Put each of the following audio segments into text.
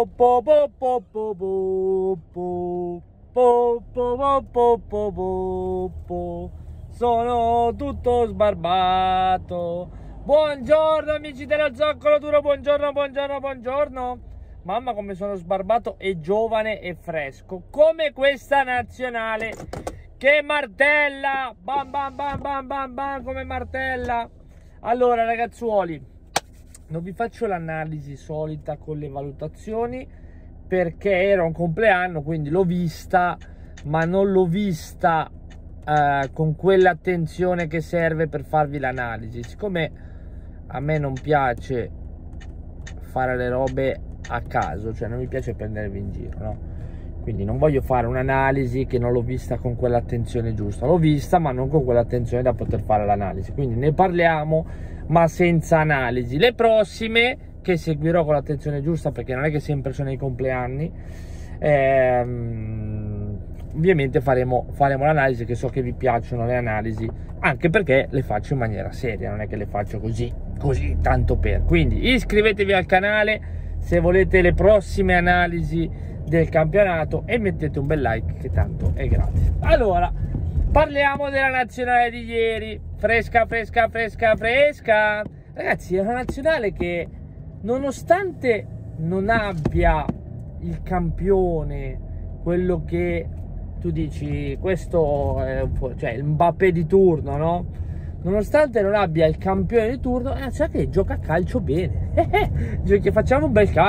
po po po po po po po po po po po po. Sono tutto sbarbato. Buongiorno amici dello Zoccolo Duro, buongiorno, buongiorno, buongiorno. Mamma come sono sbarbato e giovane e fresco, come questa nazionale che martella, bam bam bam bam bam bam, come martella. Allora ragazzuoli, non vi faccio l'analisi solita con le valutazioni perché era un compleanno, quindi l'ho vista, ma non l'ho vista con quell'attenzione che serve per farvi l'analisi. Siccome a me non piace fare le robe a caso, cioè non mi piace prendervi in giro, no? Quindi non voglio fare un'analisi che non l'ho vista con quell'attenzione giusta. L'ho vista ma non con quell'attenzione da poter fare l'analisi, quindi ne parliamo ma senza analisi. Le prossime che seguirò con l'attenzione giusta, perché non è che sempre sono i compleanni, ovviamente faremo l'analisi, che so che vi piacciono le analisi, anche perché le faccio in maniera seria, non è che le faccio così tanto per. Quindi iscrivetevi al canale se volete le prossime analisi del campionato e mettete un bel like che tanto è gratis. Allora parliamo della nazionale di ieri, fresca fresca fresca fresca. Ragazzi, è una nazionale che nonostante non abbia il campione, quello che tu dici questo è cioè il Mbappé di turno, no? Nonostante non abbia il campione di turno, sai che gioca a calcio bene. Facciamo un bel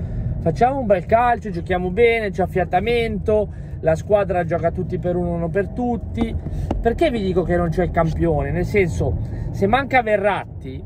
calcio, giochiamo bene, c'è affiatamento, la squadra gioca tutti per uno per tutti. Perché vi dico che non c'è il campione? Nel senso, se manca Verratti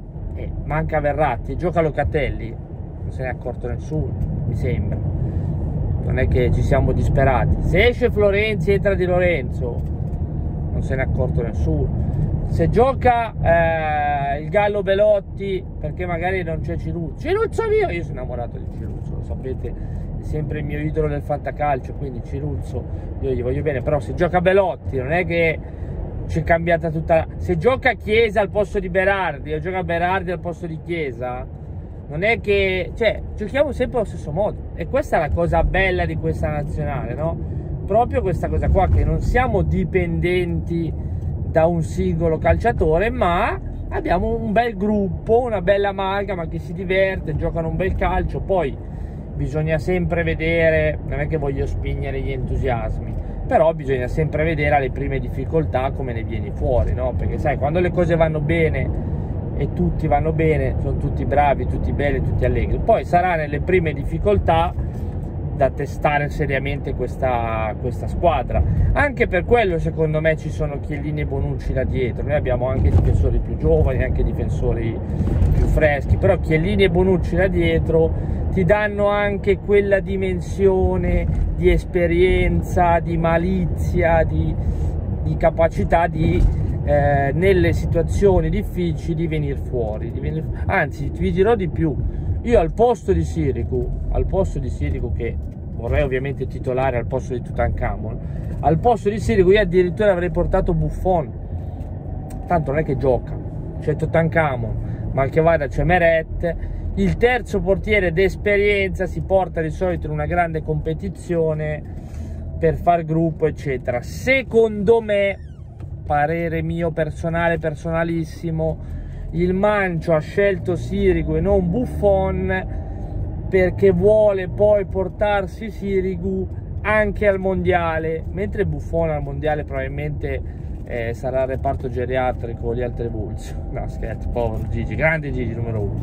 e gioca Locatelli, non se ne è accorto nessuno, mi sembra. Non è che ci siamo disperati. Se esce Florenzi, entra Di Lorenzo, non se ne è accorto nessuno. Se gioca il Gallo Belotti, perché magari non c'è Ciruzzo mio, io sono innamorato di Ciruzzo, lo sapete, è sempre il mio idolo del fantacalcio, quindi Ciruzzo io gli voglio bene. Però se gioca Belotti non è che c'è cambiata tutta. Se gioca Chiesa al posto di Berardi o gioca Berardi al posto di Chiesa, non è che, cioè, giochiamo sempre allo stesso modo, e questa è la cosa bella di questa nazionale, no? Proprio questa cosa qua, che non siamo dipendenti da un singolo calciatore, ma abbiamo un bel gruppo, una bella amalgama che si diverte, giocano un bel calcio. Poi bisogna sempre vedere, non è che voglio spingere gli entusiasmi, però bisogna sempre vedere alle prime difficoltà come ne vieni fuori, no? Perché sai, quando le cose vanno bene e tutti vanno bene, sono tutti bravi, tutti belli, tutti allegri. Poi sarà nelle prime difficoltà da testare seriamente questa squadra. Anche per quello secondo me ci sono Chiellini e Bonucci là dietro. Noi abbiamo anche difensori più giovani, anche difensori più freschi, però Chiellini e Bonucci là dietro ti danno anche quella dimensione di esperienza, di malizia, di capacità di nelle situazioni difficili venire fuori. Anzi, vi dirò di più. Io al posto di Sirigu, che vorrei ovviamente titolare al posto di Tutankhamon, al posto di Sirigu io addirittura avrei portato Buffon. Tanto non è che gioca, c'è Tutankhamon, mal che vada c'è Meret. Il terzo portiere d'esperienza si porta di solito in una grande competizione per far gruppo eccetera. Secondo me, parere mio personale, personalissimo, il Mancio ha scelto Sirigu e non Buffon perché vuole poi portarsi Sirigu anche al mondiale, mentre Buffon al mondiale probabilmente sarà al reparto geriatrico di Altrevulzio. No scherzo, povero Gigi, grande Gigi numero 1.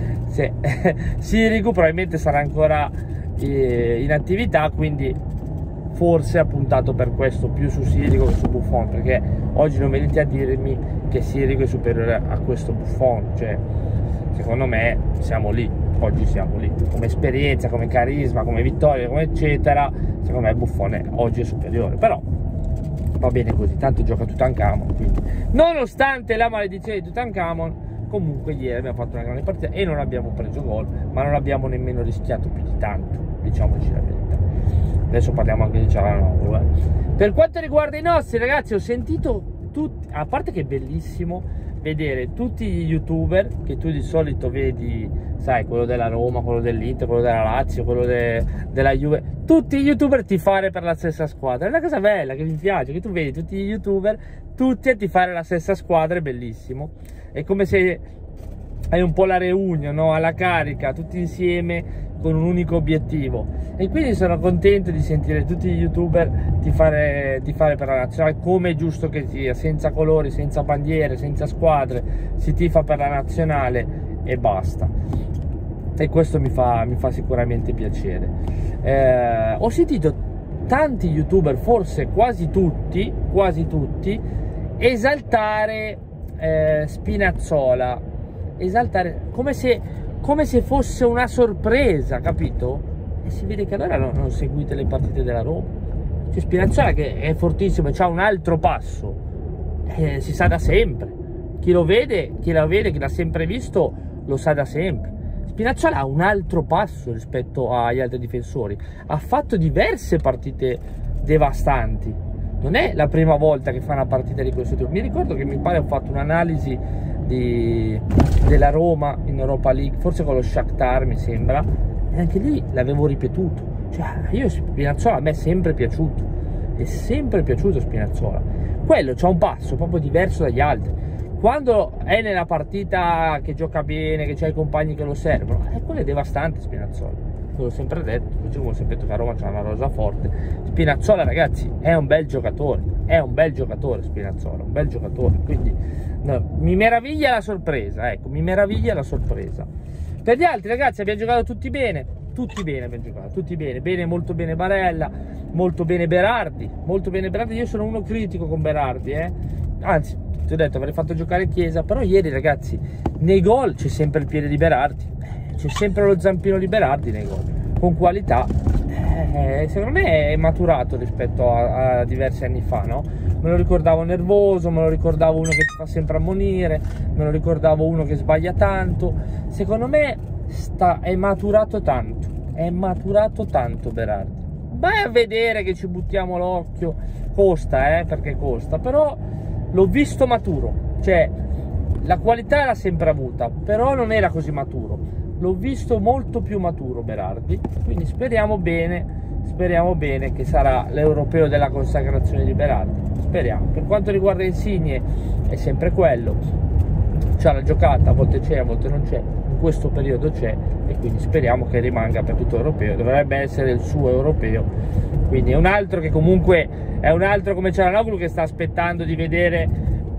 Sirigu probabilmente sarà ancora in attività, quindi forse ha puntato per questo più su Sirigu che su Buffon, perché oggi non venite a dirmi che Sirigu è superiore a questo Buffon. Cioè, secondo me siamo lì, oggi siamo lì, come esperienza, come carisma, come vittoria, come eccetera. Secondo me Buffon oggi è superiore, però va bene così, tanto gioca Tutankhamon, quindi nonostante la maledizione di Tutankhamon comunque ieri abbiamo fatto una grande partita e non abbiamo preso gol, ma non abbiamo nemmeno rischiato più di tanto, diciamoci la verità. Adesso parliamo anche di Cialanoglu. Per quanto riguarda i nostri ragazzi, ho sentito tutti, a parte che è bellissimo vedere tutti gli youtuber che tu di solito vedi, sai, quello della Roma, quello dell'Inter, quello della Lazio, quello della Juve, tutti gli youtuber tifare per la stessa squadra. È una cosa bella che mi piace, che tu vedi tutti gli youtuber tutti a tifare la stessa squadra, è bellissimo. È come se hai un po' la reunion, no? Alla carica, tutti insieme con un unico obiettivo, e quindi sono contento di sentire tutti gli youtuber tifare per la nazionale, come è giusto che sia, senza colori, senza bandiere, senza squadre, si tifa per la nazionale e basta. E questo mi fa sicuramente piacere. Ho sentito tanti youtuber, forse quasi tutti, esaltare Spinazzola, esaltare come se fosse una sorpresa, capito? E si vede che allora non seguite le partite della Roma. Cioè Spinazzola, che è fortissimo e c'ha un altro passo, si sa da sempre. Chi lo vede, chi l'ha sempre visto, lo sa da sempre. Spinazzola ha un altro passo rispetto agli altri difensori, ha fatto diverse partite devastanti, non è la prima volta che fa una partita di questo tipo. Mi ricordo che mi pare ho fatto un'analisi della Roma in Europa League, forse con lo Shakhtar mi sembra, e anche lì l'avevo ripetuto. Cioè, io Spinazzola a me è sempre piaciuto Spinazzola. Quello c'ha un passo proprio diverso dagli altri. Quando è nella partita che gioca bene, che c'ha i compagni che lo servono, quello è devastante Spinazzola. L'ho sempre detto, così come ho sempre detto che a Roma c'è una rosa forte. Spinazzola, ragazzi, è un bel giocatore, Spinazzola, un bel giocatore, quindi no, mi meraviglia la sorpresa, ecco, mi meraviglia la sorpresa. Per gli altri, ragazzi, abbiamo giocato tutti bene abbiamo giocato, tutti bene, molto bene Barella, molto bene Berardi, io sono uno critico con Berardi, anzi, ti ho detto avrei fatto giocare Chiesa, però ieri, ragazzi, nei gol c'è sempre il piede di Berardi, c'è sempre lo zampino di Berardi nei gol, con qualità. Secondo me è maturato rispetto a diversi anni fa, no? Me lo ricordavo nervoso, me lo ricordavo uno che ti fa sempre ammonire, me lo ricordavo uno che sbaglia tanto. Secondo me è maturato tanto Berardi. Vai a vedere, che ci buttiamo l'occhio, costa, perché costa, però l'ho visto maturo, cioè la qualità l'ha sempre avuta, però non era così maturo. L'ho visto molto più maturo Berardi, quindi speriamo bene che sarà l'europeo della consacrazione di Berardi, speriamo. Per quanto riguarda Insigne è sempre quello, c'ha la giocata, a volte c'è, a volte non c'è, in questo periodo c'è, e quindi speriamo che rimanga per tutto l'europeo, dovrebbe essere il suo europeo, quindi è un altro che comunque è un altro come Cialanoglu che sta aspettando di vedere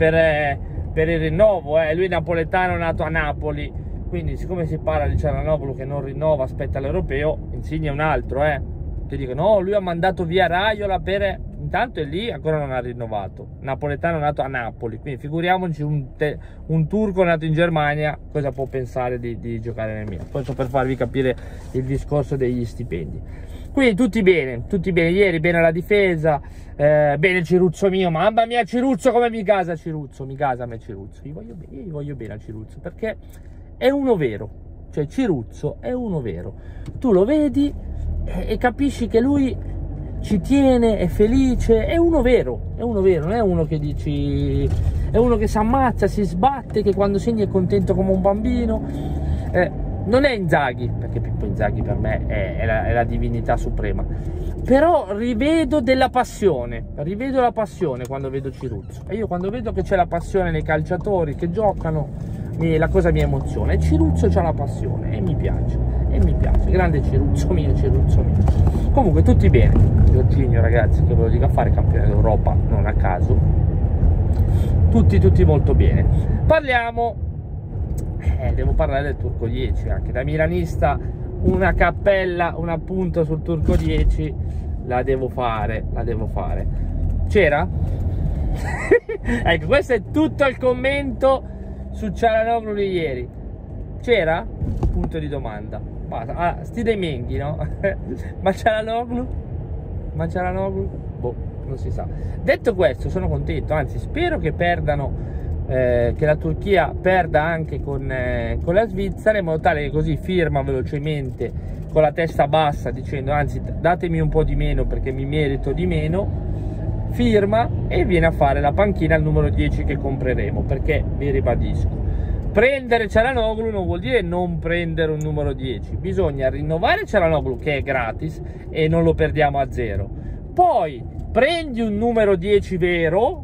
per il rinnovo, lui è napoletano, nato a Napoli, quindi siccome si parla di Cialanoglu che non rinnova, aspetta l'europeo, Insigne è un altro, ti dico no, lui ha mandato via Raiola intanto è lì, ancora non ha rinnovato, napoletano nato a Napoli, quindi figuriamoci un turco nato in Germania cosa può pensare di giocare nel Milan. Questo per farvi capire il discorso degli stipendi. Quindi tutti bene, ieri bene la difesa, bene Ciruzzo mio, mamma mia Ciruzzo come mi casa a me Ciruzzo, io voglio bene a Ciruzzo perché è uno vero, cioè Ciruzzo è uno vero, tu lo vedi e capisci che lui ci tiene, è felice, è uno vero, non è uno che dici, è uno che si ammazza, si sbatte, che quando segna è contento come un bambino, non è Inzaghi, perché Pippo Inzaghi per me è la divinità suprema, però rivedo la passione quando vedo Ciruzzo, e io quando vedo che c'è la passione nei calciatori che giocano, la cosa mi emoziona, e Ciruzzo c'ha la passione e mi piace, grande Ciruzzo mio. Comunque tutti bene, Jorginho, ragazzi, che ve lo dico a fare, campione d'Europa non a caso, tutti molto bene. Devo parlare del Turco 10, anche da milanista una cappella, un appunto sul Turco 10 la devo fare. C'era? Ecco, questo è tutto il commento su Cialanoglu di ieri. C'era? Punto di domanda. Basta. Sti dei Menghi, no? Ma Cialanoglu? Boh, non si sa. Detto questo, sono contento, anzi spero che perdano, che la Turchia perda anche con la Svizzera, in modo tale che così firma velocemente con la testa bassa dicendo anzi datemi un po' di meno perché mi merito di meno, firma e viene a fare la panchina al numero 10 che compreremo, perché vi ribadisco, prendere Çalhanoğlu non vuol dire non prendere un numero 10, bisogna rinnovare Çalhanoğlu che è gratis e non lo perdiamo a zero, poi prendi un numero 10 vero,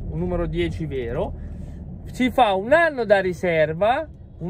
si fa un anno da riserva,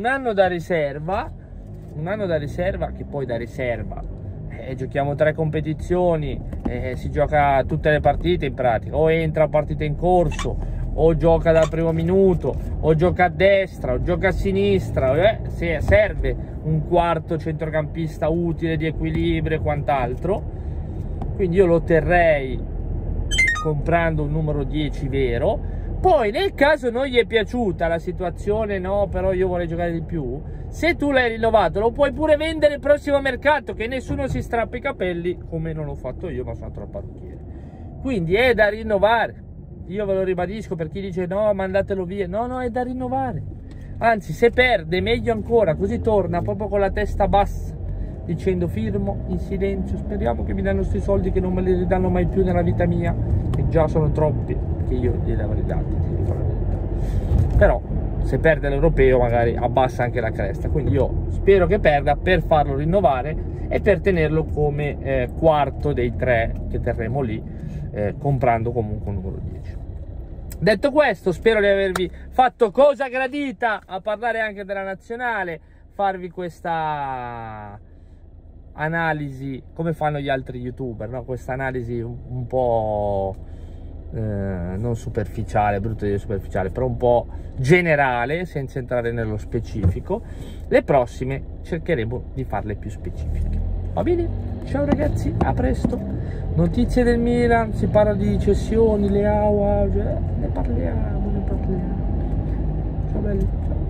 che poi da riserva giochiamo 3 competizioni, si gioca tutte le partite in pratica, o entra a partita in corso, o gioca dal primo minuto, o gioca a destra, o gioca a sinistra, se serve un quarto centrocampista utile di equilibrio e quant'altro. Quindi io lo terrei comprando un numero 10 vero. Poi nel caso non gli è piaciuta la situazione, no, però io vorrei giocare di più, se tu l'hai rinnovato lo puoi pure vendere il prossimo mercato, che nessuno si strappa i capelli, come non l'ho fatto io, ma sono troppo parrucchiere. Quindi è da rinnovare, io ve lo ribadisco per chi dice no, mandatelo via, no, è da rinnovare, anzi se perde meglio ancora, così torna proprio con la testa bassa, dicendo firmo in silenzio, speriamo che mi danno questi soldi che non me li ridanno mai più nella vita mia, che già sono troppi, che io glieli avrei dati, però se perde l'europeo magari abbassa anche la cresta, quindi io spero che perda per farlo rinnovare e per tenerlo come quarto dei 3 che terremo lì, comprando comunque un numero 10. Detto questo, spero di avervi fatto cosa gradita a parlare anche della nazionale, farvi questa analisi come fanno gli altri youtuber, no? Questa analisi un po' non superficiale, brutto dire superficiale, però un po' generale, senza entrare nello specifico. Le prossime cercheremo di farle più specifiche, va bene? Ciao ragazzi, a presto. Notizie del Milan, si parla di cessioni, Leao, ne parliamo. Ciao belli, ciao.